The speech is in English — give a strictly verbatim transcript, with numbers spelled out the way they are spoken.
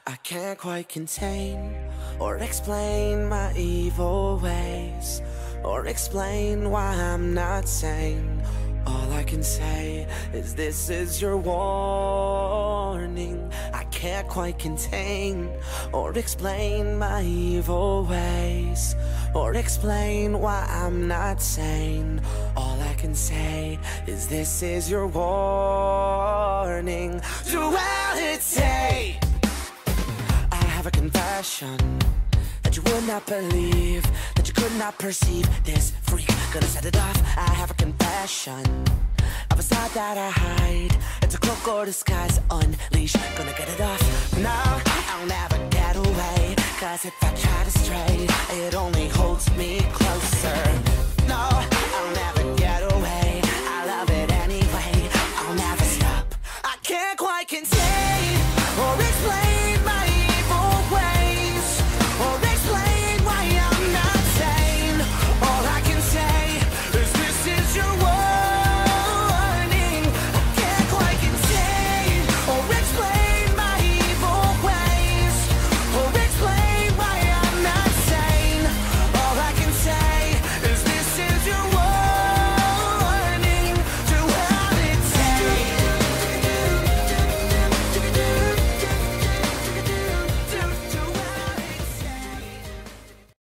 I can't quite contain or explain my evil ways, or explain why I'm not sane. All I can say is this is your warning. I can't quite contain or explain my evil ways, or explain why I'm not sane. All I can say is this is your warning. Duality. I have a confession that you would not believe, that you could not perceive. This freak gonna set it off. I have a confession of a side that I hide. It's a cloak or disguise, unleash, gonna get it off. No, I'll never get away, cause if I try to stray, it only holds me closer. No,